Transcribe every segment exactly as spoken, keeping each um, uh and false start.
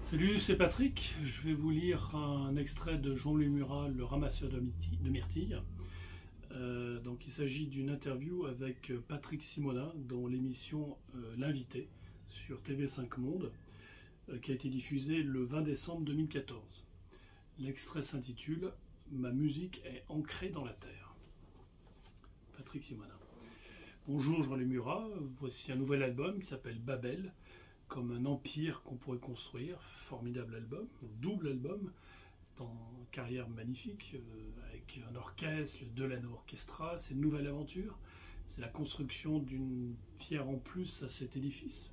Salut, c'est Patrick. Je vais vous lire un extrait de Jean-Louis Murat, Le Ramasseur de Myrtilles. Euh, donc, il s'agit d'une interview avec Patrick Simonin dans l'émission euh, L'Invité sur T V cinq Monde, euh, qui a été diffusée le vingt décembre deux mille quatorze. L'extrait s'intitule « Ma musique est ancrée dans la terre ». Patrick Simonin. Bonjour Jean-Louis Murat, voici un nouvel album qui s'appelle Babel, comme un empire qu'on pourrait construire. Formidable album, double album, dans une carrière magnifique, euh, avec un orchestre, le Delano Orchestra. C'est une nouvelle aventure, c'est la construction d'une pierre en plus à cet édifice.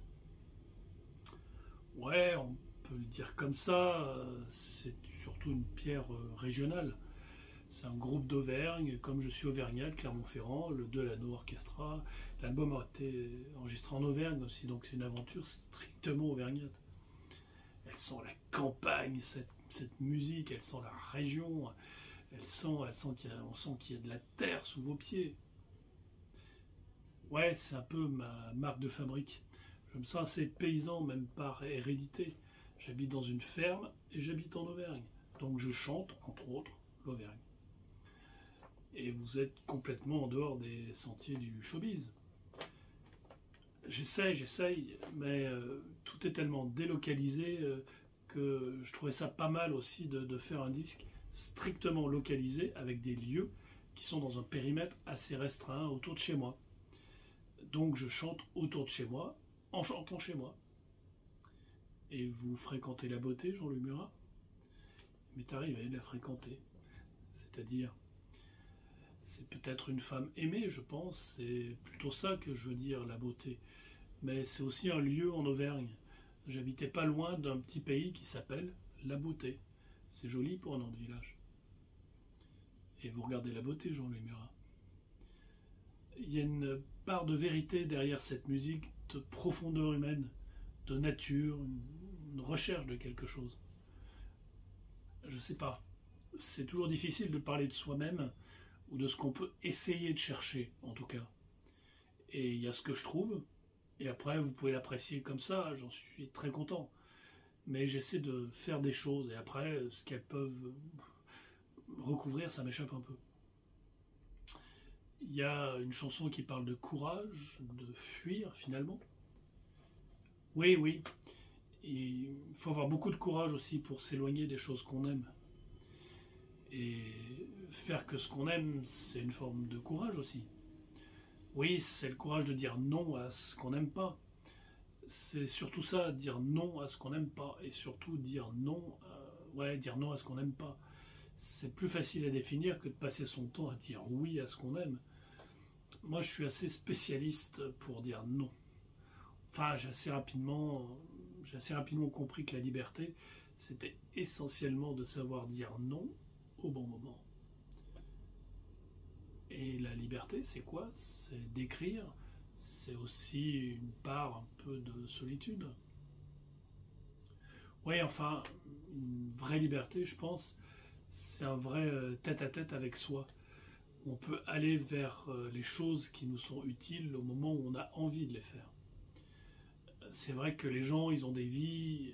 Ouais, on peut le dire comme ça, euh, c'est surtout une pierre euh, régionale. C'est un groupe d'Auvergne, comme je suis auvergnat, de Clermont-Ferrand, le Delano Orchestra. L'album a été enregistré en Auvergne aussi, donc c'est une aventure strictement auvergnate. Elle sent la campagne, cette, cette musique, elle sent la région, elle sent, elle sent qu'il y a, on sent qu'il y a de la terre sous vos pieds. Ouais, c'est un peu ma marque de fabrique. Je me sens assez paysan, même par hérédité. J'habite dans une ferme et j'habite en Auvergne. Donc je chante, entre autres, l'Auvergne. Et vous êtes complètement en dehors des sentiers du showbiz. J'essaye, j'essaye, mais euh, tout est tellement délocalisé euh, que je trouvais ça pas mal aussi de, de faire un disque strictement localisé avec des lieux qui sont dans un périmètre assez restreint autour de chez moi. Donc je chante autour de chez moi, en chantant chez moi. Et vous fréquentez la beauté, Jean-Louis Murat? Il m'est arrivé de la fréquenter. C'est-à-dire... c'est peut-être une femme aimée, je pense, c'est plutôt ça que je veux dire, la beauté. Mais c'est aussi un lieu en Auvergne. J'habitais pas loin d'un petit pays qui s'appelle La Beauté. C'est joli pour un nom de village. Et vous regardez La Beauté, Jean-Louis Murat. Il y a une part de vérité derrière cette musique, de profondeur humaine, de nature, une recherche de quelque chose. Je sais pas. C'est toujours difficile de parler de soi-même, ou de ce qu'on peut essayer de chercher, en tout cas. Et il y a ce que je trouve, et après, vous pouvez l'apprécier comme ça, j'en suis très content. Mais j'essaie de faire des choses, et après, ce qu'elles peuvent recouvrir, ça m'échappe un peu. Il y a une chanson qui parle de courage, de fuir, finalement. Oui, oui. Il faut avoir beaucoup de courage aussi pour s'éloigner des choses qu'on aime. Et faire que ce qu'on aime, c'est une forme de courage aussi. Oui, c'est le courage de dire non à ce qu'on n'aime pas. C'est surtout ça, dire non à ce qu'on n'aime pas. Et surtout dire non, euh, ouais, dire non à ce qu'on n'aime pas. C'est plus facile à définir que de passer son temps à dire oui à ce qu'on aime. Moi, je suis assez spécialiste pour dire non. Enfin, j'ai assez rapidement, j'ai assez rapidement compris que la liberté, c'était essentiellement de savoir dire non au bon moment. Et la liberté, c'est quoi? C'est d'écrire, c'est aussi une part un peu de solitude. Oui, enfin, une vraie liberté, je pense, c'est un vrai tête-à-tête avec soi. On peut aller vers les choses qui nous sont utiles au moment où on a envie de les faire. C'est vrai que les gens, ils ont des vies...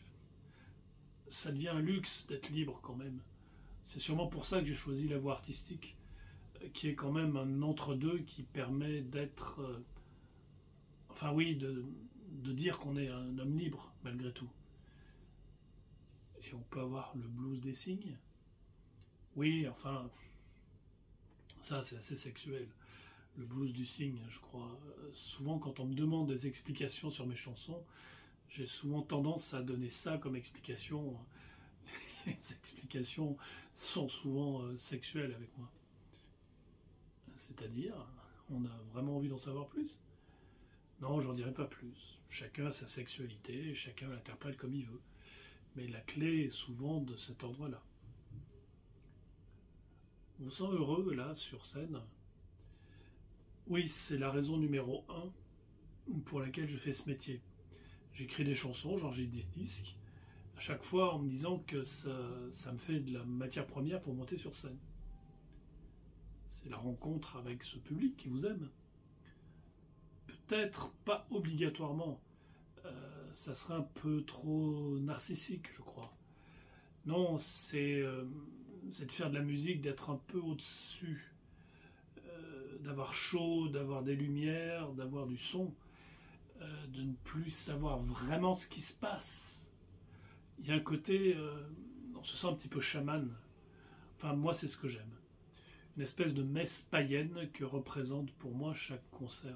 ça devient un luxe d'être libre quand même. C'est sûrement pour ça que j'ai choisi la voie artistique, qui est quand même un entre-deux qui permet d'être... Euh, enfin oui, de, de dire qu'on est un homme libre, malgré tout. Et on peut avoir le blues des cygnes. Oui, enfin... ça, c'est assez sexuel. Le blues du cygne, je crois. Souvent, quand on me demande des explications sur mes chansons, j'ai souvent tendance à donner ça comme explication. Les explications sont souvent euh, sexuelles avec moi. C'est-à-dire, on a vraiment envie d'en savoir plus? Non, j'en dirai pas plus. Chacun a sa sexualité, chacun l'interprète comme il veut. Mais la clé est souvent de cet ordre-là. On se sent heureux, là, sur scène. Oui, c'est la raison numéro un pour laquelle je fais ce métier. J'écris des chansons, j'enregistre des disques, à chaque fois en me disant que ça, ça me fait de la matière première pour monter sur scène. C'est la rencontre avec ce public qui vous aime. Peut-être pas obligatoirement euh, ça serait un peu trop narcissique, je crois. Non, c'est euh, c'est de faire de la musique, d'être un peu au-dessus, euh, d'avoir chaud, d'avoir des lumières, d'avoir du son, euh, de ne plus savoir vraiment ce qui se passe. Il y a un côté, euh, on se sent un petit peu chaman. Enfin, moi, c'est ce que j'aime. Une espèce de messe païenne que représente pour moi chaque concert.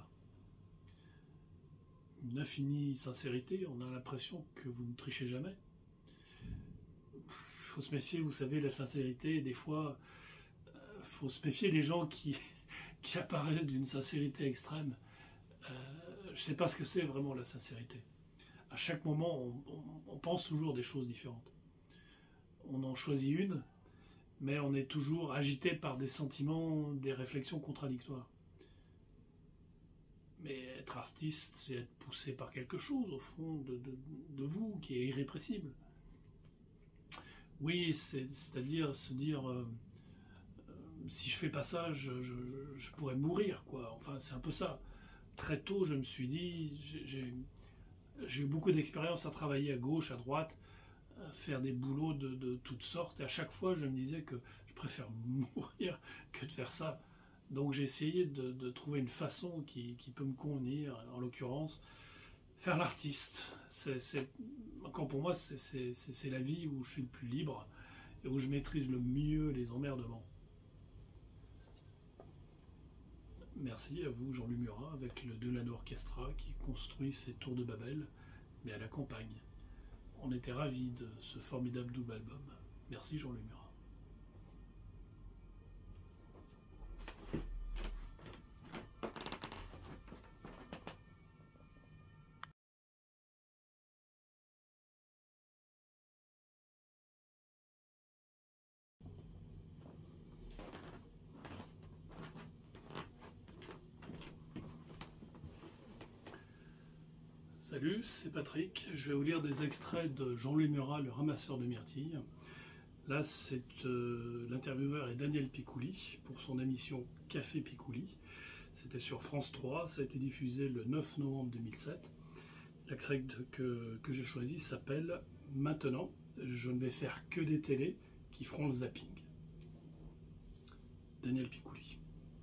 Une infinie sincérité, on a l'impression que vous ne trichez jamais. Il faut se méfier, vous savez, la sincérité, des fois, il euh, faut se méfier des gens qui, qui apparaissent d'une sincérité extrême. Euh, je ne sais pas ce que c'est vraiment la sincérité. À chaque moment, on, on, on pense toujours des choses différentes. On en choisit une, mais on est toujours agité par des sentiments, des réflexions contradictoires. Mais être artiste, c'est être poussé par quelque chose, au fond, de, de, de vous, qui est irrépressible. Oui, c'est-à-dire se dire, euh, euh, si je fais pas ça, je, je, je pourrais mourir, quoi. Enfin, c'est un peu ça. Très tôt, je me suis dit, j'ai eu beaucoup d'expérience à travailler à gauche, à droite, à faire des boulots de, de toutes sortes, et à chaque fois, je me disais que je préfère mourir que de faire ça. Donc j'ai essayé de, de trouver une façon qui, qui peut me convenir, en l'occurrence, faire l'artiste. C'est, encore pour moi, c'est la vie où je suis le plus libre et où je maîtrise le mieux les emmerdements. Merci à vous, Jean-Louis Murat, avec le Delano Orchestra qui construit ses tours de Babel, mais à la campagne. On était ravis de ce formidable double album. Merci Jean-Louis Murat. Salut, c'est Patrick. Je vais vous lire des extraits de Jean-Louis Murat, le ramasseur de myrtilles. Là, c'est euh, l'intervieweur est Daniel Picouli pour son émission Café Picouli. C'était sur France trois, ça a été diffusé le neuf novembre deux mille sept. L'extrait que, que j'ai choisi s'appelle « Maintenant, je ne vais faire que des télés qui feront le zapping ». Daniel Picouli.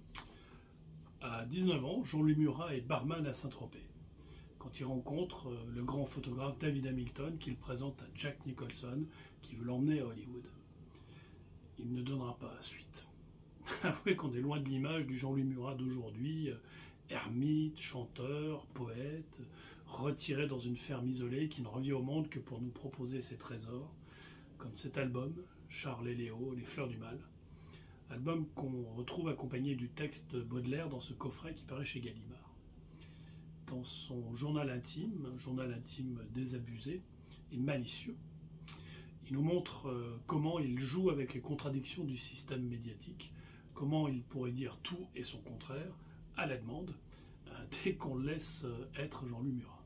À dix-neuf ans, Jean-Louis Murat est barman à Saint-Tropez, quand il rencontre le grand photographe David Hamilton qu'il présente à Jack Nicholson qui veut l'emmener à Hollywood. Il ne donnera pas suite. Avouez qu'on est loin de l'image du Jean-Louis Murat d'aujourd'hui, ermite, chanteur, poète, retiré dans une ferme isolée qui ne revient au monde que pour nous proposer ses trésors, comme cet album, Charles et Léo, Les Fleurs du Mal, album qu'on retrouve accompagné du texte de Baudelaire dans ce coffret qui paraît chez Gallimard. Dans son journal intime, un journal intime désabusé et malicieux, il nous montre euh, comment il joue avec les contradictions du système médiatique, comment il pourrait dire tout et son contraire à la demande, euh, dès qu'on laisse euh, être Jean-Louis Murat.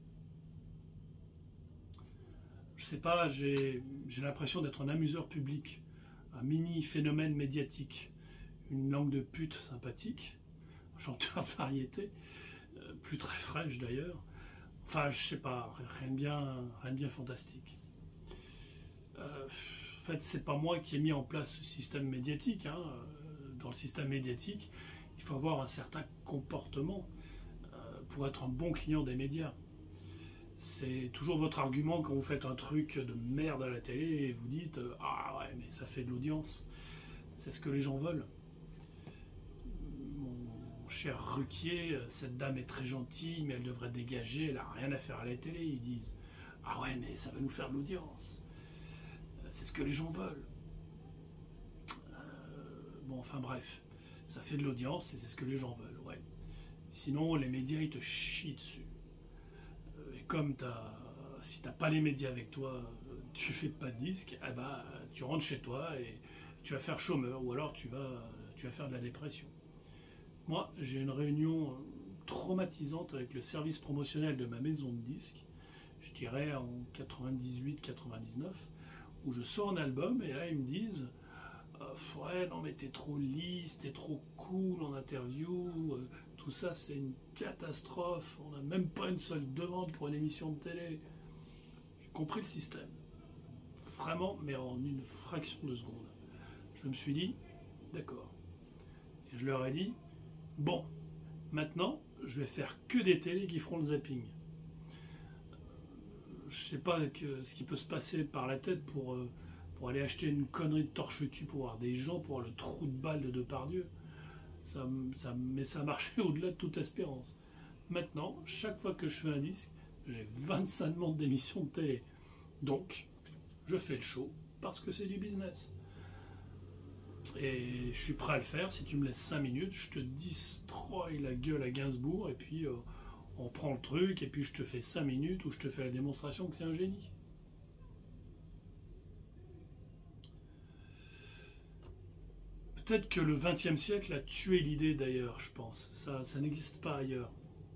Je sais pas, j'ai l'impression d'être un amuseur public, un mini phénomène médiatique, une langue de pute sympathique, un chanteur de variété, plus très fraîche d'ailleurs. Enfin, je sais pas, rien de bien, rien de bien fantastique. Euh, en fait, c'est pas moi qui ai mis en place ce système médiatique. Hein. Dans le système médiatique, il faut avoir un certain comportement euh, pour être un bon client des médias. C'est toujours votre argument quand vous faites un truc de merde à la télé et vous dites « Ah ouais, mais ça fait de l'audience. C'est ce que les gens veulent. » Cher Ruquier, cette dame est très gentille, mais elle devrait dégager, elle n'a rien à faire à la télé. Ils disent « Ah ouais, mais ça va nous faire de l'audience. C'est ce que les gens veulent. Euh, » Bon, enfin bref, ça fait de l'audience et c'est ce que les gens veulent, ouais. Sinon, les médias, ils te chient dessus. Et comme as, si t'as pas les médias avec toi, tu fais pas de disque, eh ben, tu rentres chez toi et tu vas faire chômeur, ou alors tu vas, tu vas faire de la dépression. Moi, j'ai une réunion traumatisante avec le service promotionnel de ma maison de disques, je dirais en quatre-vingt-dix-huit quatre-vingt-dix-neuf, où je sors un album et là ils me disent « Euh, ouais, non mais t'es trop lisse, t'es trop cool en interview, euh, tout ça c'est une catastrophe, on n'a même pas une seule demande pour une émission de télé. J'ai compris le système, vraiment, mais en une fraction de seconde. Je me suis dit, d'accord. Et je leur ai dit, bon, maintenant, je vais faire que des télés qui feront le zapping. Je sais pas que, ce qui peut se passer par la tête pour, euh, pour aller acheter une connerie de torche-cul pour voir des gens, pour voir le trou de balle de Depardieu. Ça, ça, mais ça a marché au-delà de toute espérance. Maintenant, chaque fois que je fais un disque, j'ai vingt-cinq demandes d'émissions de télé. Donc, je fais le show parce que c'est du business. Et je suis prêt à le faire. Si tu me laisses cinq minutes, je te destroy la gueule à Gainsbourg et puis euh, on prend le truc et puis je te fais cinq minutes où je te fais la démonstration que c'est un génie. Peut-être que le vingtième siècle a tué l'idée d'ailleurs, je pense. Ça, ça n'existe pas ailleurs.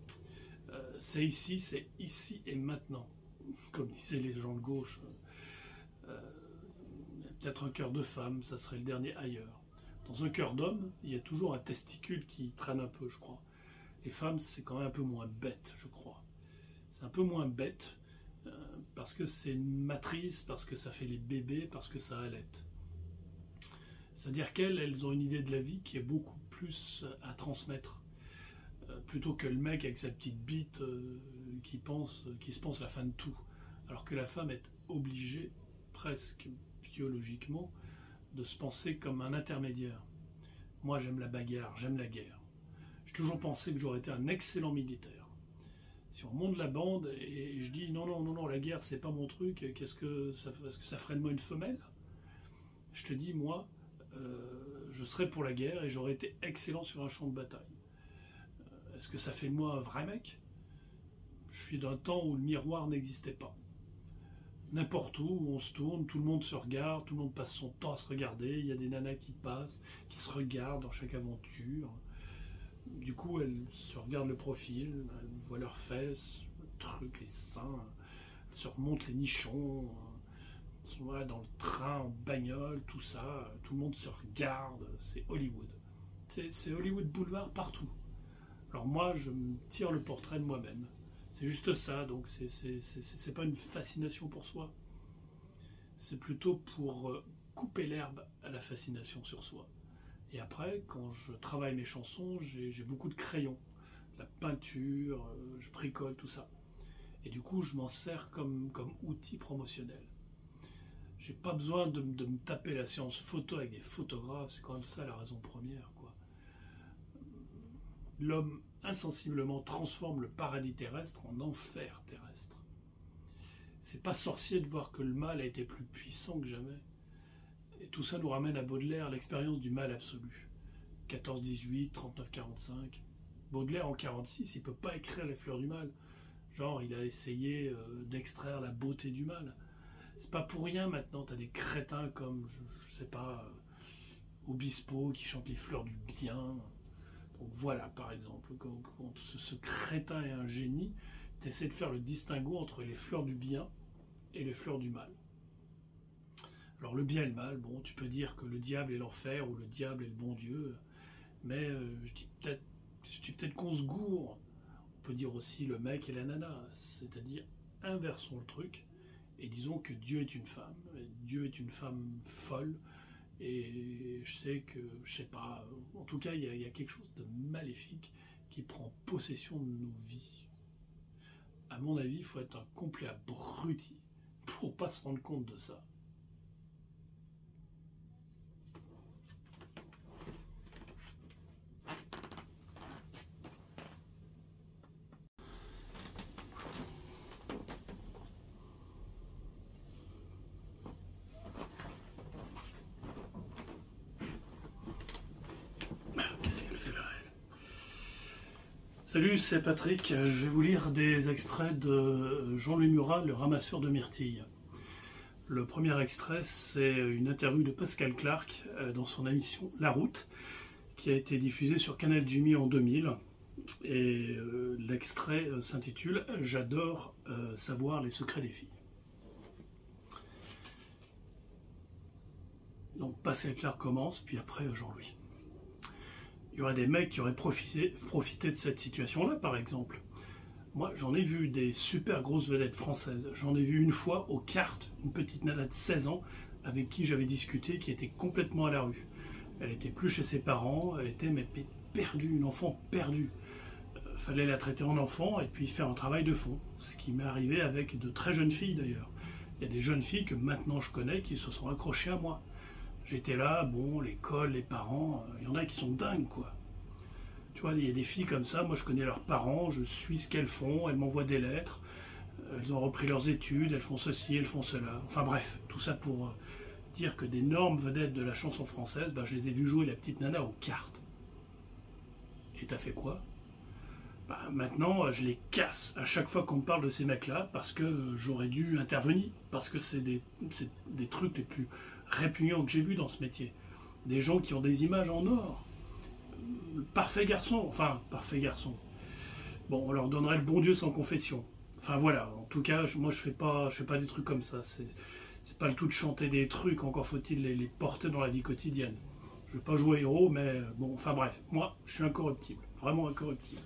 Euh, c'est ici, c'est ici et maintenant. Comme disaient les gens de gauche. Euh, Peut-être un cœur de femme, ça serait le dernier ailleurs. Dans un cœur d'homme, il y a toujours un testicule qui traîne un peu, je crois. Les femmes, c'est quand même un peu moins bête, je crois. C'est un peu moins bête, euh, parce que c'est une matrice, parce que ça fait les bébés, parce que ça allaite. C'est-à-dire qu'elles, elles ont une idée de la vie qui est beaucoup plus à transmettre, euh, plutôt que le mec avec sa petite bite euh, qui, pense, qui se pense la fin de tout. Alors que la femme est obligée, presque biologiquement, de se penser comme un intermédiaire. Moi, j'aime la bagarre, j'aime la guerre. J'ai toujours pensé que j'aurais été un excellent militaire. Si on monte la bande et je dis non, non, non, non, la guerre, c'est pas mon truc, qu'est-ce que ça, est-ce que ça ferait de moi une femelle? Je te dis, moi, euh, je serais pour la guerre et j'aurais été excellent sur un champ de bataille. Euh, est-ce que ça fait de moi un vrai mec? Je suis d'un temps où le miroir n'existait pas. N'importe où, où on se tourne, tout le monde se regarde, tout le monde passe son temps à se regarder, il y a des nanas qui passent, qui se regardent dans chaque aventure. Du coup, elles se regardent le profil, elles voient leurs fesses, le truc, les seins, elles se remontent les nichons, elles sont là dans le train, en bagnole, tout ça, tout le monde se regarde, c'est Hollywood. C'est, c'est Hollywood Boulevard partout. Alors moi, je me tire le portrait de moi-même. C'est juste ça, donc c'est, c'est, c'est, c'est pas une fascination pour soi. C'est plutôt pour couper l'herbe à la fascination sur soi. Et après, quand je travaille mes chansons, j'ai, j'ai beaucoup de crayons, la peinture, je bricole, tout ça. Et du coup, je m'en sers comme, comme outil promotionnel. J'ai pas besoin de, de me taper la séance photo avec des photographes, c'est quand même ça la raison première, quoi. L'homme insensiblement transforme le paradis terrestre en enfer terrestre. C'est pas sorcier de voir que le mal a été plus puissant que jamais. Et tout ça nous ramène à Baudelaire, l'expérience du mal absolu. quatorze dix-huit, trente-neuf quarante-cinq. Baudelaire en quarante-six, il peut pas écrire les fleurs du mal. Genre, il a essayé euh, d'extraire la beauté du mal. C'est pas pour rien maintenant, t'as des crétins comme, je, je sais pas, euh, Obispo qui chante les fleurs du bien. Donc voilà, par exemple, quand, quand ce, ce crétin est un génie, tu essaies de faire le distinguo entre les fleurs du bien et les fleurs du mal. Alors le bien et le mal, bon, tu peux dire que le diable est l'enfer ou le diable est le bon Dieu, mais euh, je dis peut-être je dis peut-être qu'on se gourre. On peut dire aussi le mec et la nana, c'est-à-dire inversons le truc et disons que Dieu est une femme. Dieu est une femme folle. Et je sais que, je sais pas, en tout cas, il y, a, il y a quelque chose de maléfique qui prend possession de nos vies. À mon avis, il faut être un complet abruti pour pas se rendre compte de ça. Salut, c'est Patrick. Je vais vous lire des extraits de Jean-Louis Murat, le ramasseur de myrtilles. Le premier extrait, c'est une interview de Pascal Clark dans son émission La Route, qui a été diffusée sur Canal Jimmy en deux mille. Et l'extrait s'intitule « J'adore savoir les secrets des filles ». Donc Pascal Clark commence, puis après Jean-Louis. Il y aurait des mecs qui auraient profité, profité de cette situation-là, par exemple. Moi, j'en ai vu des super grosses vedettes françaises. J'en ai vu une fois aux cartes, une petite nana de seize ans, avec qui j'avais discuté, qui était complètement à la rue. Elle était plus chez ses parents, elle était mais perdue, une enfant perdue. Euh, fallait la traiter en enfant et puis faire un travail de fond. Ce qui m'est arrivé avec de très jeunes filles d'ailleurs. Il y a des jeunes filles que maintenant je connais qui se sont accrochées à moi. J'étais là, bon, l'école, les parents, il y en a qui sont dingues, quoi. Tu vois, il y a des filles comme ça, moi je connais leurs parents, je suis ce qu'elles font, elles m'envoient des lettres, elles ont repris leurs études, elles font ceci, elles font cela. Enfin bref, tout ça pour dire que d'énormes vedettes de la chanson française, ben, je les ai vues jouer la petite nana aux cartes. Et t'as fait quoi? Ben, maintenant, je les casse à chaque fois qu'on me parle de ces mecs-là, parce que j'aurais dû intervenir, parce que c'est des, c'est des trucs les plus répugnants que j'ai vus dans ce métier. Des gens qui ont des images en or. Parfait garçon, enfin, parfait garçon. Bon, on leur donnerait le bon Dieu sans confession. Enfin voilà, en tout cas, moi je fais pas, je fais pas des trucs comme ça. C'est, c'est pas le tout de chanter des trucs, encore faut-il les, les porter dans la vie quotidienne. Je vais pas jouer héros, mais bon, enfin bref, moi je suis incorruptible, vraiment incorruptible.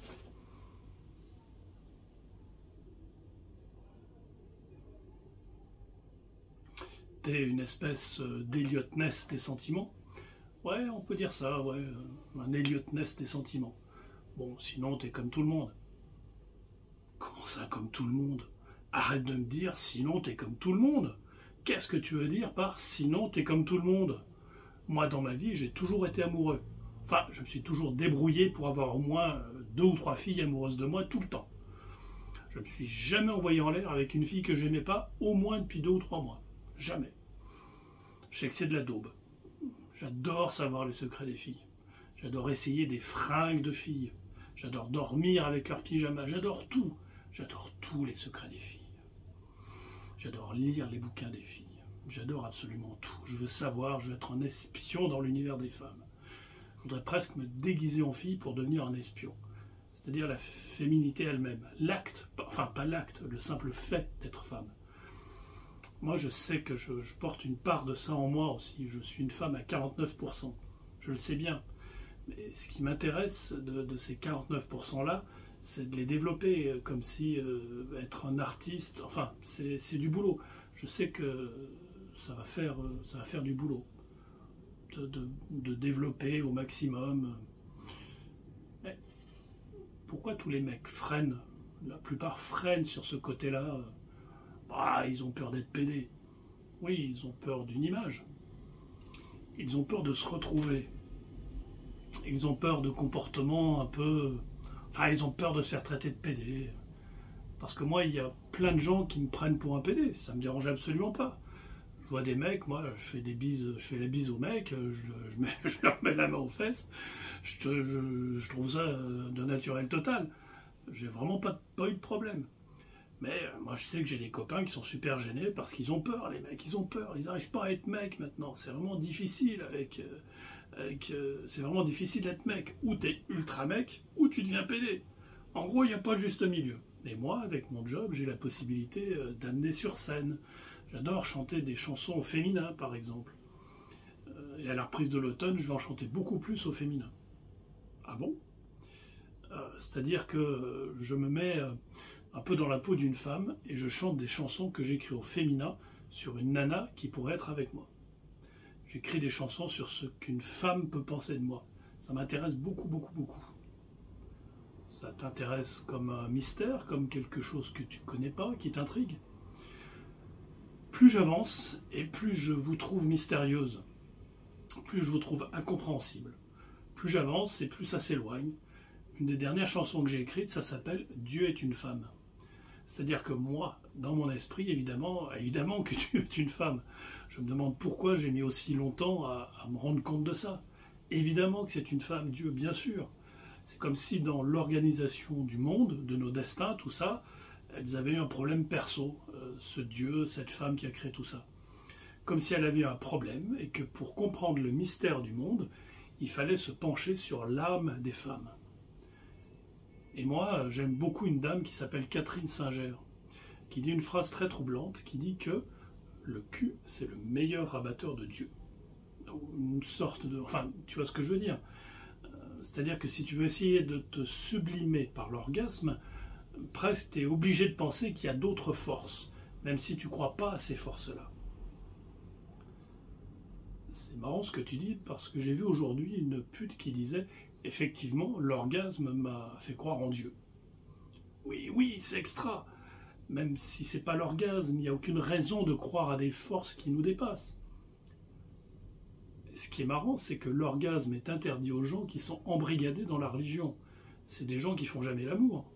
T'es une espèce d'Eliot Ness des sentiments. Ouais, on peut dire ça, ouais, un Eliot Ness des sentiments. Bon, sinon t'es comme tout le monde. Comment ça, comme tout le monde? Arrête de me dire, sinon t'es comme tout le monde. Qu'est-ce que tu veux dire par sinon t'es comme tout le monde? Moi, dans ma vie, j'ai toujours été amoureux. Enfin, je me suis toujours débrouillé pour avoir au moins deux ou trois filles amoureuses de moi tout le temps. Je me suis jamais envoyé en l'air avec une fille que j'aimais pas, au moins depuis deux ou trois mois. Jamais. Je sais que c'est de la daube. J'adore savoir les secrets des filles. J'adore essayer des fringues de filles. J'adore dormir avec leur pyjama. J'adore tout. J'adore tous les secrets des filles. J'adore lire les bouquins des filles. J'adore absolument tout. Je veux savoir, je veux être un espion dans l'univers des femmes. Je voudrais presque me déguiser en fille pour devenir un espion. C'est-à-dire la féminité elle-même. L'acte, enfin pas l'acte, le simple fait d'être femme. Moi, je sais que je, je porte une part de ça en moi aussi. Je suis une femme à quarante-neuf pour cent. Je le sais bien. Mais ce qui m'intéresse de, de ces quarante-neuf pour cent-là, c'est de les développer, comme si euh, être un artiste, enfin, c'est du boulot. Je sais que ça va faire, ça va faire du boulot. De, de, de développer au maximum. Mais pourquoi tous les mecs freinent? La plupart freinent sur ce côté-là. Ah, ils ont peur d'être pédés. Oui, ils ont peur d'une image. Ils ont peur de se retrouver. Ils ont peur de comportements un peu... Enfin, ils ont peur de se faire traiter de pédé. Parce que moi, il y a plein de gens qui me prennent pour un pédé. Ça me dérange absolument pas. Je vois des mecs, moi, je fais des bises, je fais la bise aux mecs, je, je, mets, je leur mets la main aux fesses. Je, je, je trouve ça de naturel total. J'ai vraiment pas, pas eu de problème. Mais moi, je sais que j'ai des copains qui sont super gênés parce qu'ils ont peur, les mecs, ils ont peur. Ils n'arrivent pas à être mecs maintenant. C'est vraiment difficile avec... Euh, avec euh, c'est vraiment difficile d'être mec. Ou t'es ultra mec, ou tu deviens pédé. En gros, il n'y a pas de juste milieu. Et moi, avec mon job, j'ai la possibilité euh, d'amener sur scène. J'adore chanter des chansons au féminin, par exemple. Euh, et à la reprise de l'automne, je vais en chanter beaucoup plus au féminin. Ah bon? euh, C'est-à-dire que je me mets... Euh, un peu dans la peau d'une femme, et je chante des chansons que j'écris au féminin sur une nana qui pourrait être avec moi. J'écris des chansons sur ce qu'une femme peut penser de moi. Ça m'intéresse beaucoup, beaucoup, beaucoup. Ça t'intéresse comme un mystère, comme quelque chose que tu connais pas, qui t'intrigue? Plus j'avance, et plus je vous trouve mystérieuse, plus je vous trouve incompréhensible. Plus j'avance, et plus ça s'éloigne. Une des dernières chansons que j'ai écrites, ça s'appelle « Dieu est une femme ». C'est-à-dire que moi, dans mon esprit, évidemment, évidemment que Dieu est une femme. Je me demande pourquoi j'ai mis aussi longtemps à, à me rendre compte de ça. Évidemment que c'est une femme, Dieu, bien sûr. C'est comme si dans l'organisation du monde, de nos destins, tout ça, elles avaient eu un problème perso, euh, ce Dieu, cette femme qui a créé tout ça. Comme si elle avait eu un problème et que pour comprendre le mystère du monde, il fallait se pencher sur l'âme des femmes. Et moi, j'aime beaucoup une dame qui s'appelle Catherine Singer, qui dit une phrase très troublante, qui dit que le cul, c'est le meilleur rabatteur de Dieu. une sorte de... Enfin, tu vois ce que je veux dire. C'est-à-dire que si tu veux essayer de te sublimer par l'orgasme, presque tu es obligé de penser qu'il y a d'autres forces, même si tu ne crois pas à ces forces-là. C'est marrant ce que tu dis, parce que j'ai vu aujourd'hui une pute qui disait « Effectivement, l'orgasme m'a fait croire en Dieu. » Oui, oui, c'est extra. Même si c'est pas l'orgasme, il n'y a aucune raison de croire à des forces qui nous dépassent. Ce qui est marrant, c'est que l'orgasme est interdit aux gens qui sont embrigadés dans la religion. C'est des gens qui font jamais l'amour.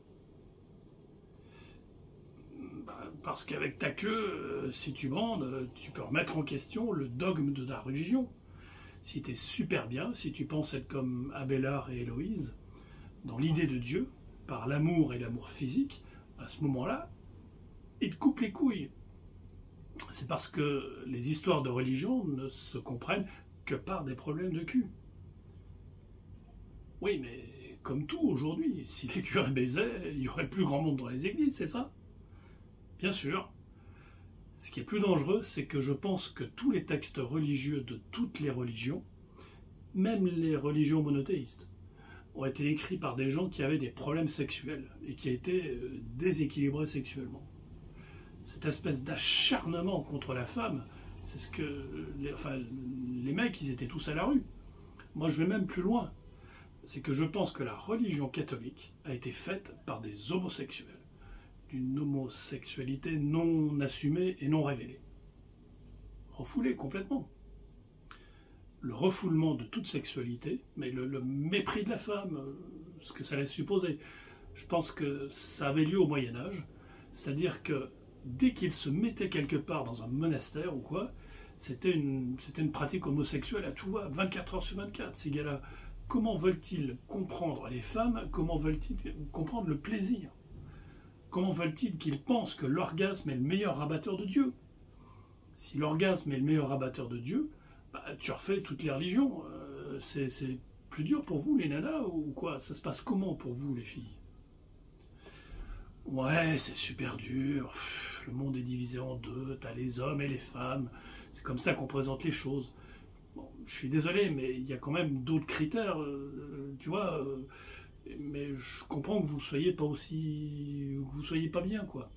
Bah, parce qu'avec ta queue, euh, si tu bandes, tu peux remettre en question le dogme de ta religion. Si tu es super bien, si tu penses être comme Abélard et Héloïse, dans l'idée de Dieu, par l'amour et l'amour physique, à ce moment-là, il te coupe les couilles. C'est parce que les histoires de religion ne se comprennent que par des problèmes de cul. Oui, mais comme tout aujourd'hui, si les curés baisaient, il y aurait plus grand monde dans les églises, c'est ça? Bien sûr. Ce qui est plus dangereux, c'est que je pense que tous les textes religieux de toutes les religions, même les religions monothéistes, ont été écrits par des gens qui avaient des problèmes sexuels et qui étaient déséquilibrés sexuellement. Cette espèce d'acharnement contre la femme, c'est ce que les, enfin, les mecs, ils étaient tous à la rue. Moi, je vais même plus loin. C'est que je pense que la religion catholique a été faite par des homosexuels, d'une homosexualité non assumée et non révélée. Refoulée complètement. Le refoulement de toute sexualité, mais le, le mépris de la femme, ce que ça laisse supposer. Je pense que ça avait lieu au Moyen-Âge, c'est-à-dire que dès qu'ils se mettaient quelque part dans un monastère ou quoi, c'était une, c'était une pratique homosexuelle à tout va, vingt-quatre heures sur vingt-quatre. Ces gars-là, comment veulent-ils comprendre les femmes? Comment veulent-ils comprendre le plaisir? Comment veulent-ils qu'ils pensent que l'orgasme est le meilleur rabatteur de Dieu? Si l'orgasme est le meilleur rabatteur de Dieu, bah, tu refais toutes les religions. Euh, c'est, c'est plus dur pour vous, les nanas, ou quoi? Ça se passe comment pour vous, les filles? Ouais, c'est super dur. Le monde est divisé en deux. T'as les hommes et les femmes. C'est comme ça qu'on présente les choses. Bon, je suis désolé, mais il y a quand même d'autres critères. Euh, tu vois. Euh, mais je comprends que vous soyez pas aussi, que vous soyez pas bien, quoi.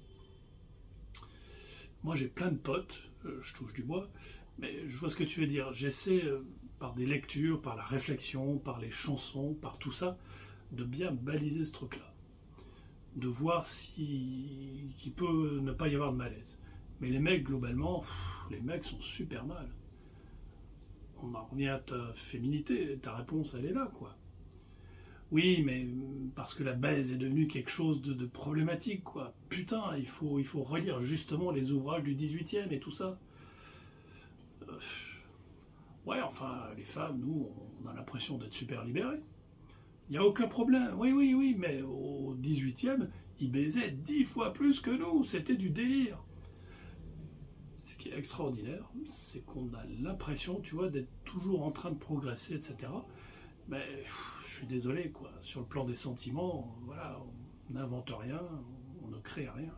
Moi, j'ai plein de potes. Euh, je touche du bois. Mais je vois ce que tu veux dire. J'essaie, euh, par des lectures, par la réflexion, par les chansons, par tout ça, de bien baliser ce truc-là. De voir si qu'il peut ne pas y avoir de malaise. Mais les mecs, globalement, pff, les mecs sont super mal. On en revient à ta féminité, ta réponse, elle est là, quoi. Oui, mais parce que la baise est devenue quelque chose de, de problématique, quoi. Putain, il faut, il faut relire justement les ouvrages du dix-huitième et tout ça. Euh, ouais, enfin, les femmes, nous, on a l'impression d'être super libérés. Il n'y a aucun problème. Oui, oui, oui, mais au dix-huitième, ils baisaient dix fois plus que nous. C'était du délire. Ce qui est extraordinaire, c'est qu'on a l'impression, tu vois, d'être toujours en train de progresser, et cetera. Mais je suis désolé, quoi. Sur le plan des sentiments, voilà, on n'invente rien, on ne crée rien.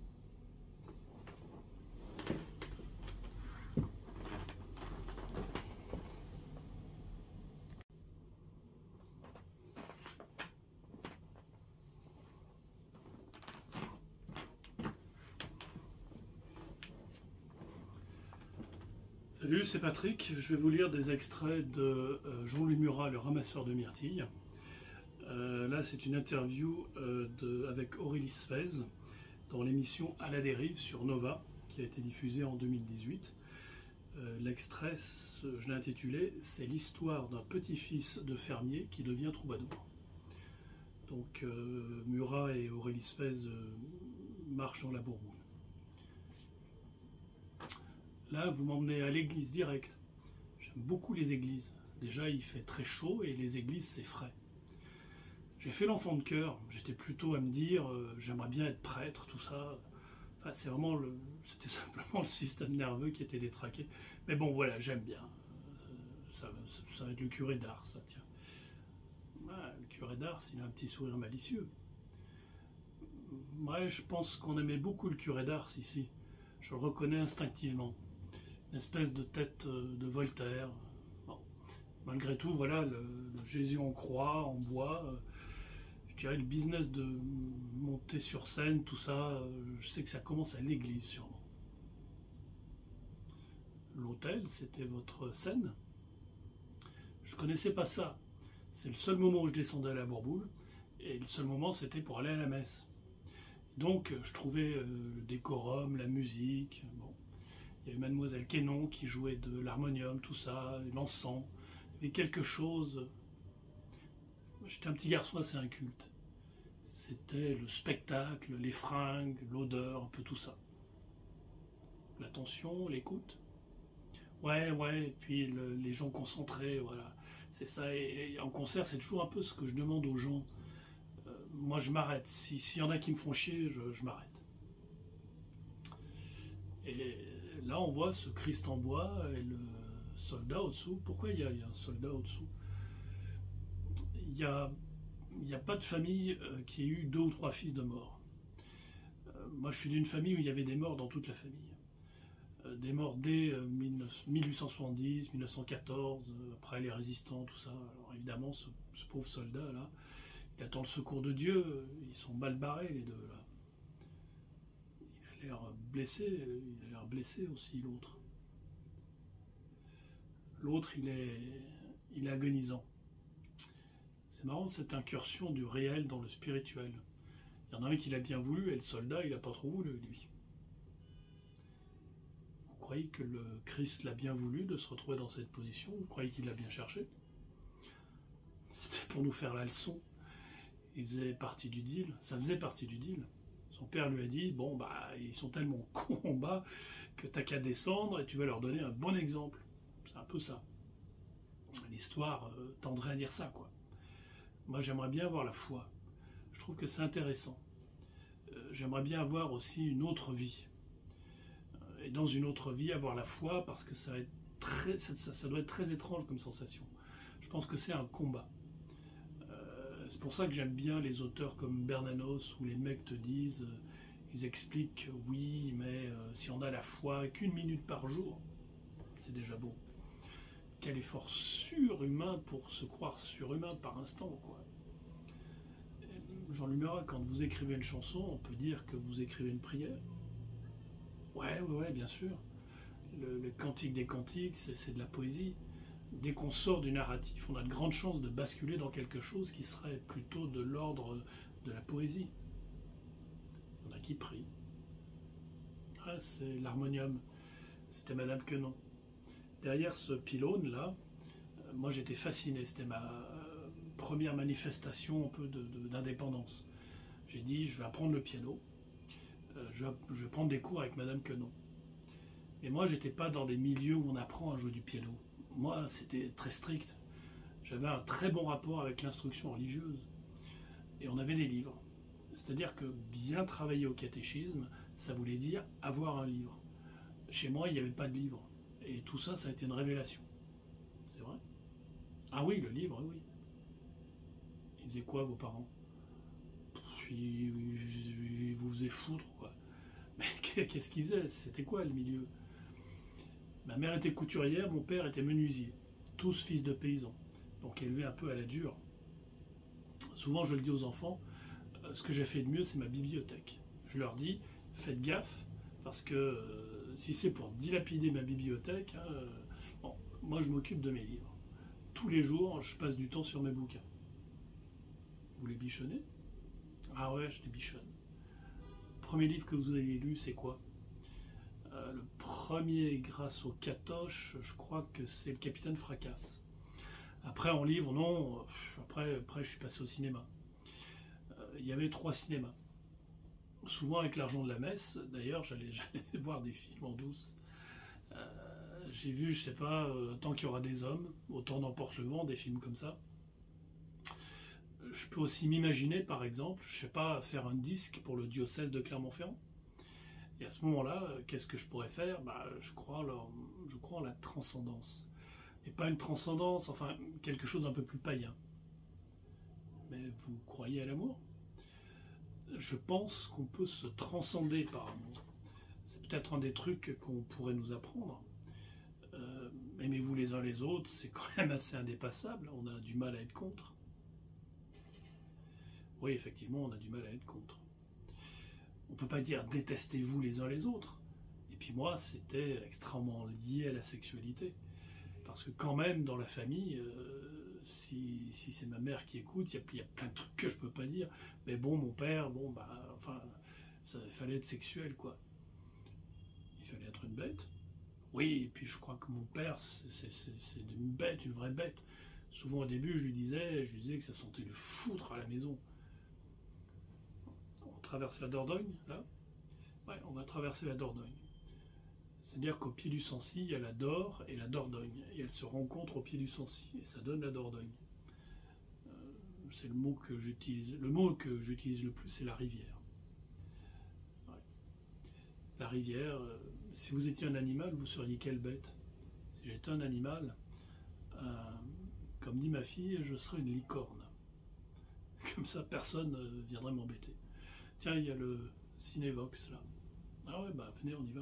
Salut, c'est Patrick. Je vais vous lire des extraits de euh, Jean-Louis Murat, le ramasseur de myrtilles. Euh, là, c'est une interview euh, de, avec Aurélie Sfez dans l'émission À la dérive sur Nova, qui a été diffusée en deux mille dix-huit. Euh, L'extrait, je l'ai intitulé « C'est l'histoire d'un petit-fils de fermier qui devient troubadour ». Donc, euh, Murat et Aurélie Sfez euh, marchent dans la Bourboule. Là, vous m'emmenez à l'église direct. J'aime beaucoup les églises. Déjà, il fait très chaud et les églises, c'est frais. J'ai fait l'enfant de cœur. J'étais plutôt à me dire, euh, j'aimerais bien être prêtre, tout ça. Enfin, c'est vraiment le, c'était simplement le système nerveux qui était détraqué. Mais bon, voilà, j'aime bien. Euh, ça, ça, ça va être le curé d'Ars, ça, tiens. Ouais, le curé d'Ars, il a un petit sourire malicieux. Ouais, je pense qu'on aimait beaucoup le curé d'Ars ici. Je le reconnais instinctivement. une espèce de tête de Voltaire. Bon. Malgré tout, voilà, le, le Jésus en croix, en bois, euh, je dirais le business de monter sur scène, tout ça, euh, je sais que ça commence à l'église sûrement. L'autel, c'était votre scène. Je connaissais pas ça. C'est le seul moment où je descendais à la Bourboule, et le seul moment c'était pour aller à la messe. Donc je trouvais euh, le décorum, la musique, bon. Il y avait Mademoiselle Quénon qui jouait de l'harmonium, tout ça, l'encens. Il y avait quelque chose. J'étais un petit garçon assez inculte. C'était le spectacle, les fringues, l'odeur, un peu tout ça. L'attention, l'écoute. Ouais, ouais, et puis le, les gens concentrés, voilà. C'est ça, et, et en concert, c'est toujours un peu ce que je demande aux gens. Euh, moi, je m'arrête. S'il si y en a qui me font chier, je, je m'arrête. Et là, on voit ce Christ en bois et le soldat au-dessous. Pourquoi il y, a, il y a un soldat au-dessous? Il n'y a, il y a pas de famille euh, qui ait eu deux ou trois fils de mort. Euh, moi, je suis d'une famille où il y avait des morts dans toute la famille. Euh, des morts dès euh, mille huit cent soixante-dix, mille neuf cent quatorze, euh, après les résistants, tout ça. Alors évidemment, ce, ce pauvre soldat-là, il attend le secours de Dieu. Ils sont mal barrés, les deux, là. Il a l'air blessé, il a l'air blessé aussi, l'autre. L'autre, il est, il est agonisant. C'est marrant cette incursion du réel dans le spirituel. Il y en a un qui l'a bien voulu et le soldat, il n'a pas trop voulu, lui. Vous croyez que le Christ l'a bien voulu de se retrouver dans cette position? Vous croyez qu'il l'a bien cherché? C'était pour nous faire la leçon. Il faisait partie du deal, ça faisait partie du deal. Son père lui a dit, bon, bah, ils sont tellement cons en bas que t'as qu'à descendre et tu vas leur donner un bon exemple. C'est un peu ça. L'histoire euh, tendrait à dire ça, quoi. Moi, j'aimerais bien avoir la foi. Je trouve que c'est intéressant. Euh, j'aimerais bien avoir aussi une autre vie. Euh, et dans une autre vie, avoir la foi, parce que ça, va être très, ça, ça, ça doit être très étrange comme sensation. Je pense que c'est un combat. C'est pour ça que j'aime bien les auteurs comme Bernanos, où les mecs te disent, euh, ils expliquent, oui, mais euh, si on a la foi qu'une minute par jour, c'est déjà beau. Quel effort surhumain pour se croire surhumain par instant, quoi. Jean Luméra, quand vous écrivez une chanson, on peut dire que vous écrivez une prière. Ouais, ouais, ouais, bien sûr. Le, le cantique des cantiques, c'est de la poésie. Dès qu'on sort du narratif, on a de grandes chances de basculer dans quelque chose qui serait plutôt de l'ordre de la poésie. Il y en a qui prient. Ah, c'est l'harmonium. C'était Madame Quenon. Derrière ce pylône là, euh, moi j'étais fasciné. C'était ma euh, première manifestation un peu d'indépendance. J'ai dit, je vais apprendre le piano. Euh, je, vais, je vais prendre des cours avec Madame Quenon. Et moi, j'étais pas dans des milieux où on apprend à jouer du piano. Moi, c'était très strict. J'avais un très bon rapport avec l'instruction religieuse. Et on avait des livres. C'est-à-dire que bien travailler au catéchisme, ça voulait dire avoir un livre. Chez moi, il n'y avait pas de livre. Et tout ça, ça a été une révélation. C'est vrai? Ah oui, le livre, oui. Ils faisaient quoi, vos parents? Puis, ils vous faisaient foutre, quoi. Mais qu'est-ce qu'ils faisaient? C'était quoi, le milieu? Ma mère était couturière, mon père était menuisier. Tous fils de paysans. Donc élevés un peu à la dure. Souvent, je le dis aux enfants, euh, ce que j'ai fait de mieux, c'est ma bibliothèque. Je leur dis, faites gaffe, parce que euh, si c'est pour dilapider ma bibliothèque, hein, euh, bon, moi je m'occupe de mes livres. Tous les jours, je passe du temps sur mes bouquins. Vous les bichonnez? Ah ouais, je les bichonne. Le premier livre que vous avez lu, c'est quoi? Euh, le premier, grâce au Catoche, je crois que c'est le Capitaine Fracasse. Après, en livre, non. Après, après je suis passé au cinéma. Euh, il y avait trois cinémas. Souvent avec l'argent de la messe, d'ailleurs, j'allais voir des films en douce. Euh, J'ai vu, je sais pas, euh, Tant qu'il y aura des hommes, Autant n'emporte le vent, des films comme ça. Je peux aussi m'imaginer, par exemple, je sais pas, faire un disque pour le diocèse de Clermont-Ferrand. Et à ce moment-là, qu'est-ce que je pourrais faire? Bah, je crois, alors, je crois en la transcendance. Et pas une transcendance, enfin, quelque chose d'un peu plus païen. Mais vous croyez à l'amour? Je pense qu'on peut se transcender par amour. C'est peut-être un des trucs qu'on pourrait nous apprendre. aimez-vous les uns les autres, c'est quand même assez indépassable, on a du mal à être contre. Oui, effectivement, on a du mal à être contre. On ne peut pas dire détestez-vous les uns les autres. Et puis moi, c'était extrêmement lié à la sexualité. Parce que quand même, dans la famille, euh, si, si c'est ma mère qui écoute, il y, y a plein de trucs que je peux pas dire. Mais bon, mon père, bon, bah, enfin, ça, il fallait être sexuel, quoi. Il fallait être une bête. Oui, et puis je crois que mon père, c'est une bête, une vraie bête. Souvent au début, je lui disais, je lui disais que ça sentait le foutre à la maison. On traverse la Dordogne, là. Ouais, on va traverser la Dordogne. C'est-à-dire qu'au pied du Sancy, il y a la Dor et la Dordogne. Et elles se rencontrent au pied du Sancy. Et ça donne la Dordogne. Euh, c'est le mot que j'utilise. Le mot que j'utilise le plus, c'est la rivière. Ouais. La rivière, euh, si vous étiez un animal, vous seriez quelle bête? Si j'étais un animal, euh, comme dit ma fille, je serais une licorne. Comme ça, personne ne euh, viendrait m'embêter. Tiens, il y a le Cinévox, là. Ah ouais, bah venez, on y va.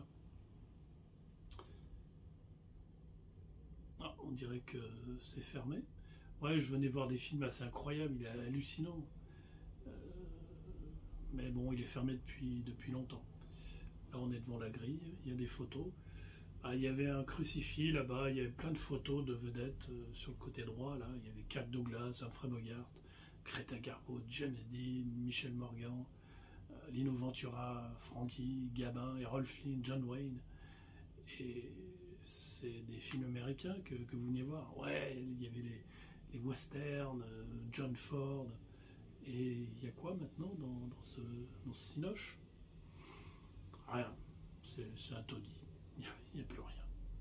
Ah, on dirait que c'est fermé. Ouais, je venais voir des films assez incroyables, il est hallucinant. Euh, mais bon, il est fermé depuis, depuis longtemps. Là, on est devant la grille, il y a des photos. Ah, il y avait un crucifix là-bas, il y avait plein de photos de vedettes euh, sur le côté droit. Là, il y avait Kirk Douglas, Humphrey Bogart, Greta Garbo, James Dean, Michel Morgan, euh, Lino Ventura, Frankie, Gabin, Errol Flynn, John Wayne. Et c'est des films américains que, que vous venez voir. Ouais, il y avait les, les westerns, euh, John Ford. Et il y a quoi maintenant dans, dans, ce, dans ce cinoche? Rien. C'est un taudis. Il n'y a, a plus rien.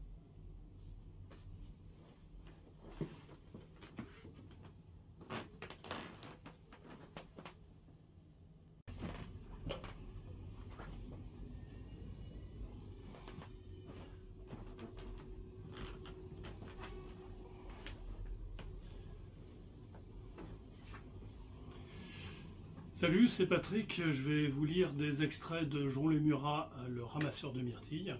Salut, c'est Patrick, je vais vous lire des extraits de Jean Le Murat, le ramasseur de myrtilles.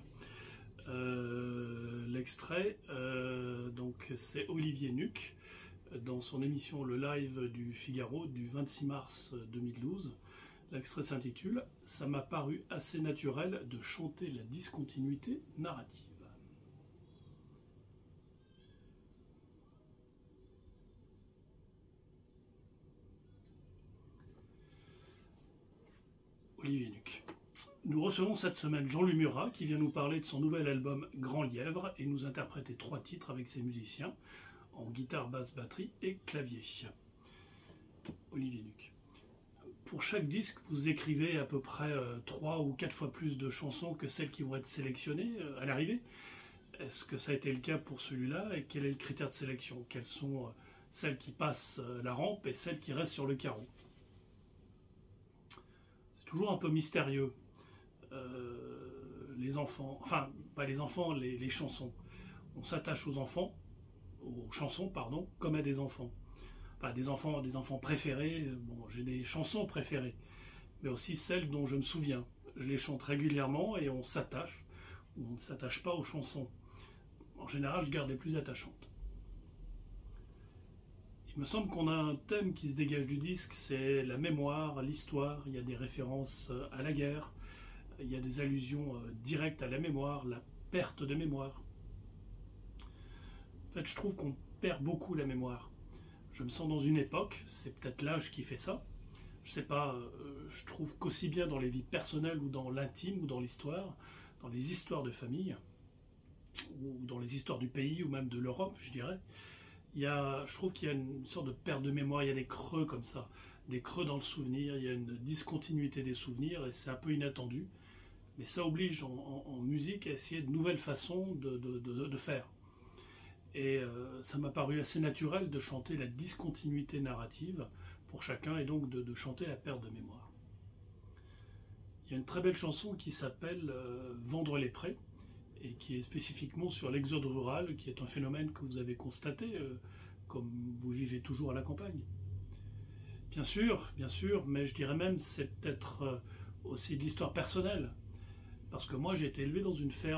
Euh, L'extrait, euh, donc c'est Olivier Nuc, dans son émission Le Live du Figaro du vingt-six mars deux mille douze. L'extrait s'intitule « Ça m'a paru assez naturel de chanter la discontinuité narrative ». Olivier Nuc. Nous recevons cette semaine Jean Le Murat qui vient nous parler de son nouvel album Grand Lièvre et nous interpréter trois titres avec ses musiciens en guitare, basse, batterie et clavier. Olivier Nuc. Pour chaque disque, vous écrivez à peu près euh, trois ou quatre fois plus de chansons que celles qui vont être sélectionnées euh, à l'arrivée. Est-ce que ça a été le cas pour celui-là et quel est le critère de sélection? Quelles sont euh, celles qui passent euh, la rampe et celles qui restent sur le carreau? Toujours un peu mystérieux. Euh, les enfants, enfin, pas les enfants, les, les chansons. On s'attache aux enfants, aux chansons, pardon, comme à des enfants. Enfin, des enfants, des enfants préférés. Bon, j'ai des chansons préférées, mais aussi celles dont je me souviens. Je les chante régulièrement et on s'attache, ou on ne s'attache pas aux chansons. En général, je garde les plus attachantes. Il me semble qu'on a un thème qui se dégage du disque, c'est la mémoire, l'histoire. Il y a des références à la guerre, il y a des allusions directes à la mémoire, la perte de mémoire. En fait, je trouve qu'on perd beaucoup la mémoire. Je me sens dans une époque, c'est peut-être l'âge qui fait ça. Je sais pas, je trouve qu'aussi bien dans les vies personnelles ou dans l'intime ou dans l'histoire, dans les histoires de famille, ou dans les histoires du pays ou même de l'Europe, je dirais, Il y a, je trouve qu'il y a une sorte de perte de mémoire, il y a des creux comme ça, des creux dans le souvenir, il y a une discontinuité des souvenirs et c'est un peu inattendu. Mais ça oblige en, en, en musique à essayer de nouvelles façons de, de, de, de faire. Et euh, ça m'a paru assez naturel de chanter la discontinuité narrative pour chacun et donc de, de chanter la perte de mémoire. Il y a une très belle chanson qui s'appelle euh, « Vendre les prés ». Et qui est spécifiquement sur l'exode rural, qui est un phénomène que vous avez constaté, euh, comme vous vivez toujours à la campagne. Bien sûr, bien sûr, mais je dirais même c'est peut-être euh, aussi de l'histoire personnelle. Parce que moi, j'ai été élevé dans une ferme,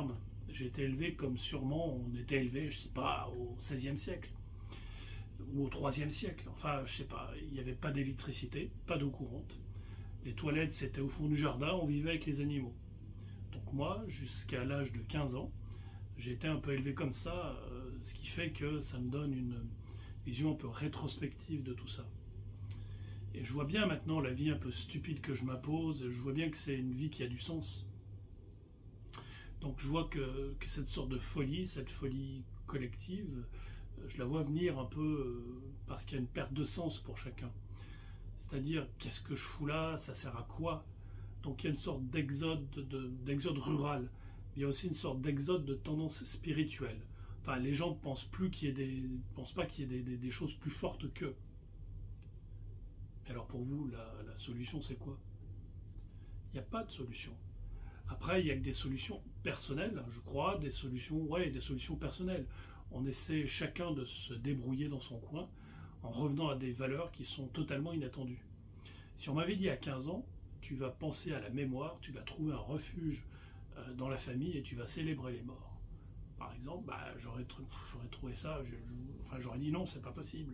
J'ai été élevé comme sûrement on était élevé, je sais pas, au seizième siècle ou au troisième siècle. Enfin, je sais pas, il n'y avait pas d'électricité, pas d'eau courante. Les toilettes, c'était au fond du jardin, on vivait avec les animaux. Donc moi, jusqu'à l'âge de quinze ans, j'ai été un peu élevé comme ça, euh, ce qui fait que ça me donne une vision un peu rétrospective de tout ça. Et je vois bien maintenant la vie un peu stupide que je m'impose, je vois bien que c'est une vie qui a du sens. Donc je vois que, que cette sorte de folie, cette folie collective, je la vois venir un peu parce qu'il y a une perte de sens pour chacun. C'est-à-dire, qu'est-ce que je fous là? Ça sert à quoi? Donc il y a une sorte d'exode, de, d'exode rural. Il y a aussi une sorte d'exode de tendance spirituelle. Enfin, les gens ne pensent plus qu'il y ait des, pensent pas qu'il y ait des, des, des choses plus fortes qu'eux. Alors pour vous, la, la solution c'est quoi? Il n'y a pas de solution. Après, il y a que des solutions personnelles, je crois, des solutions, ouais, des solutions personnelles. On essaie chacun de se débrouiller dans son coin en revenant à des valeurs qui sont totalement inattendues. Si on m'avait dit à quinze ans, tu vas penser à la mémoire, tu vas trouver un refuge dans la famille et tu vas célébrer les morts. Par exemple, bah, j'aurais, j'aurais trouvé ça, je, je, enfin, j'aurais dit non, c'est pas possible.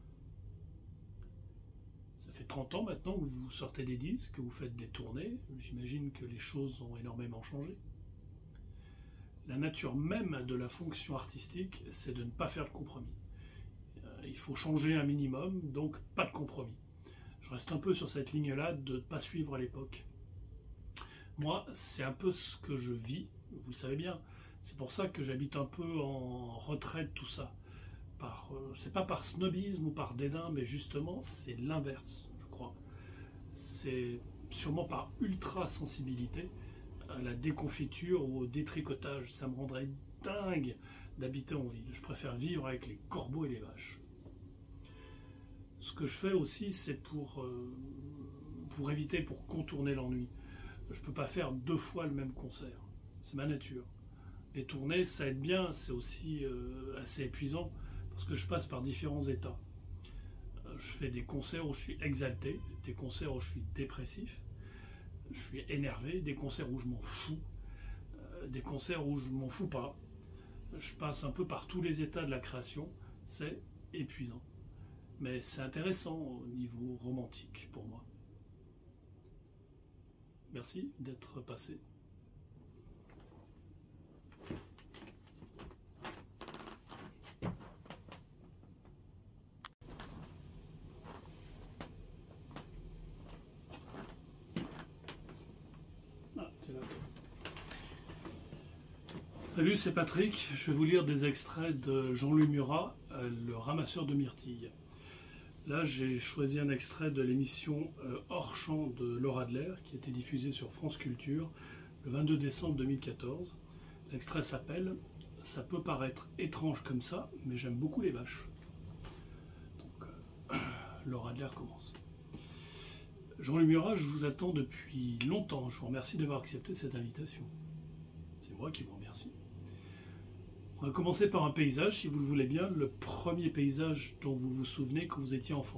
Ça fait trente ans maintenant que vous sortez des disques, que vous faites des tournées, j'imagine que les choses ont énormément changé. La nature même de la fonction artistique, c'est de ne pas faire de compromis. Il faut changer un minimum, donc pas de compromis. Je reste un peu sur cette ligne-là de ne pas suivre à l'époque. Moi, c'est un peu ce que je vis, vous le savez bien. C'est pour ça que j'habite un peu en retrait de tout ça. Par, euh, c'est pas par snobisme ou par dédain, mais justement, c'est l'inverse, je crois. C'est sûrement par ultra-sensibilité à la déconfiture ou au détricotage. Ça me rendrait dingue d'habiter en ville. Je préfère vivre avec les corbeaux et les vaches. Ce que je fais aussi, c'est pour, euh, pour éviter, pour contourner l'ennui. Je ne peux pas faire deux fois le même concert. C'est ma nature. Les tournées, ça aide bien, c'est aussi euh, assez épuisant parce que je passe par différents états. Euh, je fais des concerts où je suis exalté, des concerts où je suis dépressif, je suis énervé, des concerts où je m'en fous, euh, des concerts où je m'en fous pas. Je passe un peu par tous les états de la création, c'est épuisant. Mais c'est intéressant au niveau romantique pour moi. Merci d'être passé. Ah, t'es là, toi. Salut, c'est Patrick. Je vais vous lire des extraits de Jean-Louis Murat, euh, le ramasseur de myrtilles. Là, j'ai choisi un extrait de l'émission euh, Hors champ de Laura Adler, qui a été diffusée sur France Culture le vingt-deux décembre deux mille quatorze. L'extrait s'appelle « Ça peut paraître étrange comme ça, mais j'aime beaucoup les vaches ». Donc, euh, Laura Adler commence. Jean-Louis Murat, je vous attends depuis longtemps. Je vous remercie d'avoir accepté cette invitation. C'est moi qui vous remercie. On va commencer par un paysage, si vous le voulez bien, le premier paysage dont vous vous souvenez quand vous étiez enfant.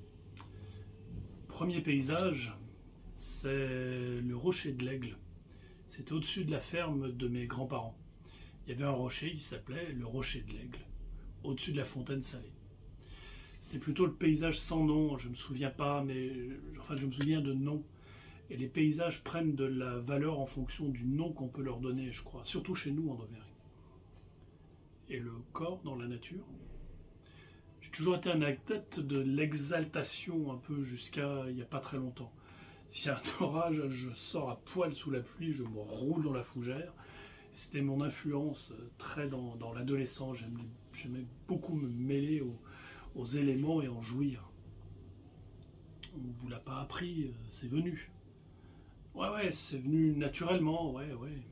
Premier paysage, c'est le rocher de l'Aigle. C'était au-dessus de la ferme de mes grands-parents. Il y avait un rocher qui s'appelait le rocher de l'Aigle, au-dessus de la fontaine salée. C'était plutôt le paysage sans nom, je ne me souviens pas, mais enfin je me souviens de nom. Et les paysages prennent de la valeur en fonction du nom qu'on peut leur donner, je crois, surtout chez nous en Auvergne. Et le corps dans la nature. J'ai toujours été un adepte de l'exaltation un peu jusqu'à il n'y a pas très longtemps. S'il y a un orage, je sors à poil sous la pluie, je me roule dans la fougère. C'était mon influence très dans, dans l'adolescence. J'aimais, j'aimais beaucoup me mêler aux, aux éléments et en jouir. On ne vous l'a pas appris, c'est venu. Ouais, ouais, c'est venu naturellement, ouais, ouais.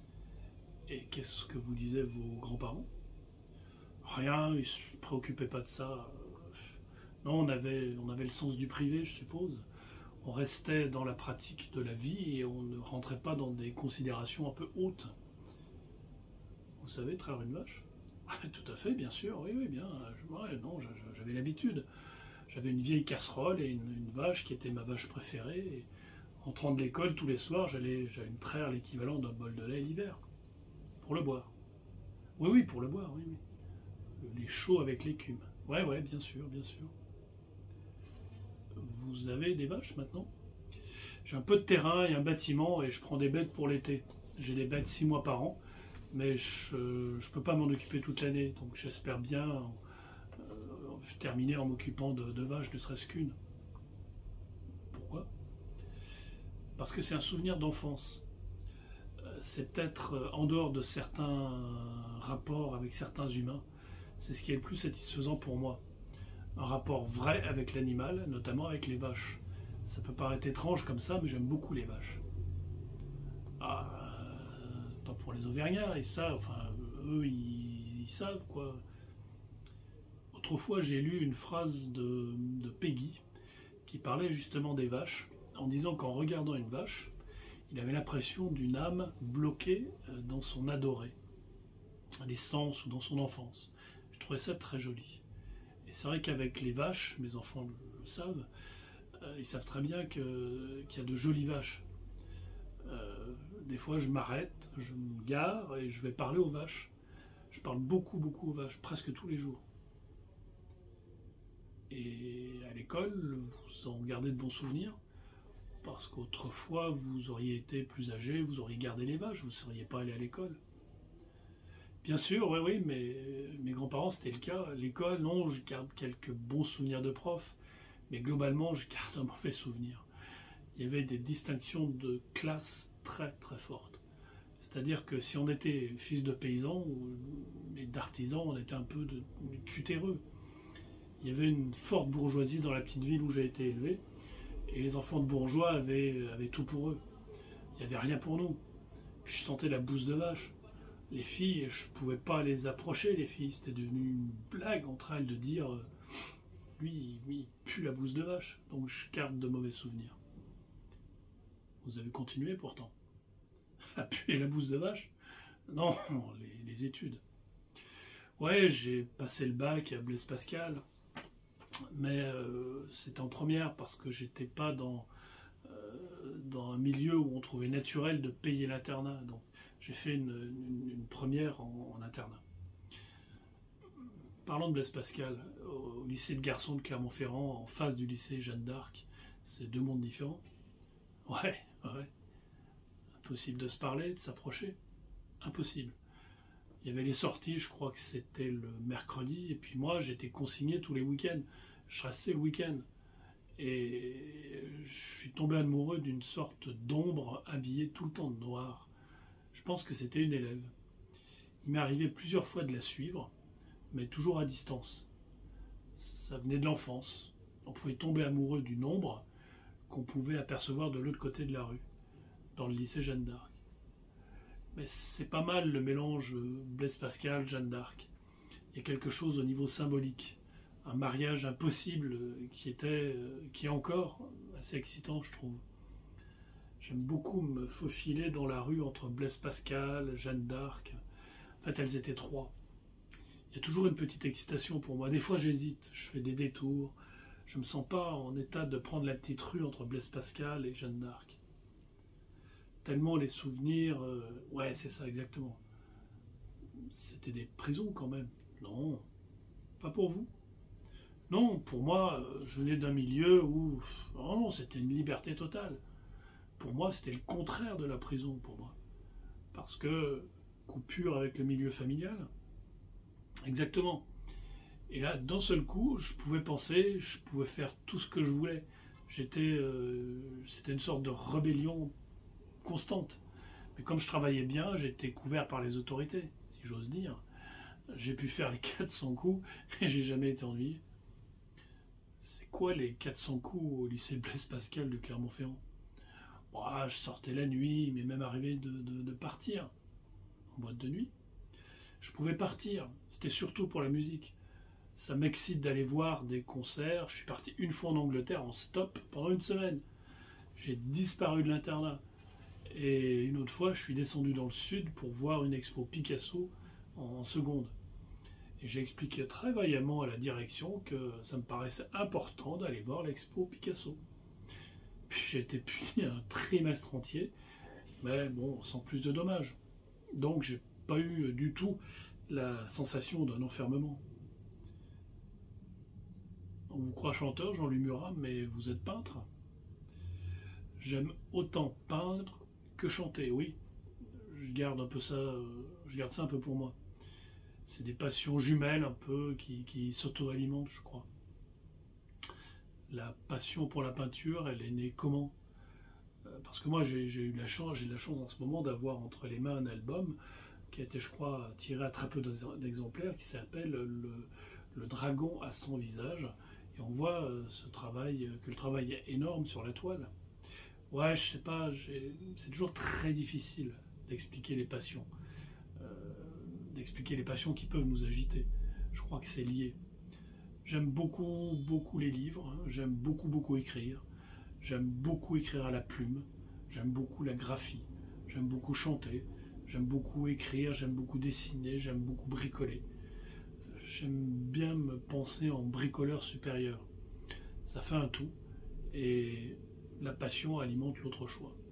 Et qu'est-ce que vous disaient vos grands-parents? Rien, ils ne se préoccupaient pas de ça. Non, on avait, on avait le sens du privé, je suppose. On restait dans la pratique de la vie et on ne rentrait pas dans des considérations un peu hautes. Vous savez, traire une vache? Tout à fait, bien sûr, oui, oui, bien. Ouais, non, j'avais l'habitude. J'avais une vieille casserole et une, une vache qui était ma vache préférée. Et en rentrant de l'école, tous les soirs, j'allais me traire l'équivalent d'un bol de lait l'hiver. Pour le boire. Oui, oui, pour le boire, oui, oui. Le lait chaud avec l'écume. Ouais, ouais, bien sûr, bien sûr. Vous avez des vaches maintenant? J'ai un peu de terrain et un bâtiment et je prends des bêtes pour l'été. J'ai des bêtes six mois par an, mais je ne peux pas m'en occuper toute l'année. Donc j'espère bien euh, terminer en m'occupant de, de vaches, ne serait-ce qu'une. Pourquoi? Parce que c'est un souvenir d'enfance. C'est peut-être en dehors de certains rapports avec certains humains, c'est ce qui est le plus satisfaisant pour moi. Un rapport vrai avec l'animal, notamment avec les vaches. Ça peut paraître étrange comme ça, mais j'aime beaucoup les vaches. Ah, euh, pas pour les Auvergnats, et ça, enfin, eux, ils, ils savent quoi. Autrefois, j'ai lu une phrase de, de Peggy qui parlait justement des vaches, en disant qu'en regardant une vache, il avait l'impression d'une âme bloquée dans son adoré, l'essence ou dans son enfance. Je trouvais ça très joli. Et c'est vrai qu'avec les vaches, mes enfants le, le savent, euh, ils savent très bien que, qu'il y a de jolies vaches. Euh, des fois, je m'arrête, je me gare et je vais parler aux vaches. Je parle beaucoup, beaucoup aux vaches, presque tous les jours. Et à l'école, vous en gardez de bons souvenirs, parce qu'autrefois, vous auriez été plus âgé, vous auriez gardé les vaches, vous ne seriez pas allé à l'école. Bien sûr, oui, oui, mais mes grands-parents, c'était le cas. L'école, non, je garde quelques bons souvenirs de profs, mais globalement, je garde un mauvais souvenir. Il y avait des distinctions de classe très, très fortes. C'est-à-dire que si on était fils de paysans ou d'artisans, on était un peu de, de cutéreux. Il y avait une forte bourgeoisie dans la petite ville où j'ai été élevé, et les enfants de bourgeois avaient, avaient tout pour eux. Il n'y avait rien pour nous. Puis je sentais la bouse de vache. Les filles, je ne pouvais pas les approcher, les filles. C'était devenu une blague entre elles de dire « lui, lui, il pue la bouse de vache ». Donc je garde de mauvais souvenirs. Vous avez continué pourtant à puer la bouse de vache? Non, les, les études. Ouais, j'ai passé le bac à Blaise Pascal, mais euh, c'était en première parce que j'étais pas dans, euh, dans un milieu où on trouvait naturel de payer l'internat. Donc j'ai fait une, une, une première en, en internat. Parlons de Blaise Pascal, au, au lycée de garçons de Clermont-Ferrand, en face du lycée Jeanne d'Arc, c'est deux mondes différents. Ouais, ouais. Impossible de se parler, de s'approcher. Impossible. Il y avait les sorties, je crois que c'était le mercredi, et puis moi j'étais consigné tous les week-ends. Je restais le week-end. Et je suis tombé amoureux d'une sorte d'ombre habillée tout le temps de noir. Je pense que c'était une élève. Il m'est arrivé plusieurs fois de la suivre, mais toujours à distance. Ça venait de l'enfance. On pouvait tomber amoureux d'une ombre qu'on pouvait apercevoir de l'autre côté de la rue, dans le lycée Jeanne d'Arc. Mais c'est pas mal le mélange Blaise Pascal, Jeanne d'Arc. Il y a quelque chose au niveau symbolique. Un mariage impossible qui était, qui est encore assez excitant, je trouve. J'aime beaucoup me faufiler dans la rue entre Blaise Pascal, Jeanne d'Arc. En fait, elles étaient trois. Il y a toujours une petite excitation pour moi. Des fois, j'hésite, je fais des détours. Je me sens pas en état de prendre la petite rue entre Blaise Pascal et Jeanne d'Arc. Tellement les souvenirs... Euh, ouais, c'est ça, exactement. C'était des prisons quand même. Non, pas pour vous. Non, pour moi, je venais d'un milieu où... Oh non, c'était une liberté totale. Pour moi, c'était le contraire de la prison, pour moi. Parce que, coupure avec le milieu familial. Exactement. Et là, d'un seul coup, je pouvais penser, je pouvais faire tout ce que je voulais. J'étais... Euh, c'était une sorte de rébellion constante. Mais comme je travaillais bien, j'étais couvert par les autorités, si j'ose dire. J'ai pu faire les quatre cents coups et j'ai jamais été ennuyé. C'est quoi les quatre cents coups au lycée Blaise Pascal de Clermont-Ferrand? Bon, je sortais la nuit, il m'est même arrivé de, de, de partir en boîte de nuit. Je pouvais partir, c'était surtout pour la musique. Ça m'excite d'aller voir des concerts. Je suis parti une fois en Angleterre en stop pendant une semaine. J'ai disparu de l'internat. Et une autre fois, je suis descendu dans le sud pour voir une expo Picasso en seconde. Et j'ai expliqué très vaillamment à la direction que ça me paraissait important d'aller voir l'expo Picasso. Puis j'ai été puni un trimestre entier, mais bon, sans plus de dommages. Donc j'ai pas eu du tout la sensation d'un enfermement. On vous croit chanteur, Jean-Louis Murat, mais vous êtes peintre. J'aime autant peindre que chanter, oui. Je garde un peu ça, je garde ça un peu pour moi. C'est des passions jumelles un peu qui, qui s'auto-alimentent, je crois. La passion pour la peinture, elle est née comment? Parce que moi, j'ai eu la chance, j'ai la chance en ce moment d'avoir entre les mains un album qui a été, je crois, tiré à très peu d'exemplaires, qui s'appelle le, le Dragon à son visage. Et on voit ce travail, que le travail est énorme sur la toile. Ouais, je sais pas, c'est toujours très difficile d'expliquer les passions, euh, d'expliquer les passions qui peuvent nous agiter. Je crois que c'est lié. J'aime beaucoup, beaucoup les livres, j'aime beaucoup, beaucoup écrire. J'aime beaucoup écrire à la plume, j'aime beaucoup la graphie, j'aime beaucoup chanter, j'aime beaucoup écrire, j'aime beaucoup dessiner, j'aime beaucoup bricoler. J'aime bien me penser en bricoleur supérieur. Ça fait un tout et la passion alimente l'autre choix.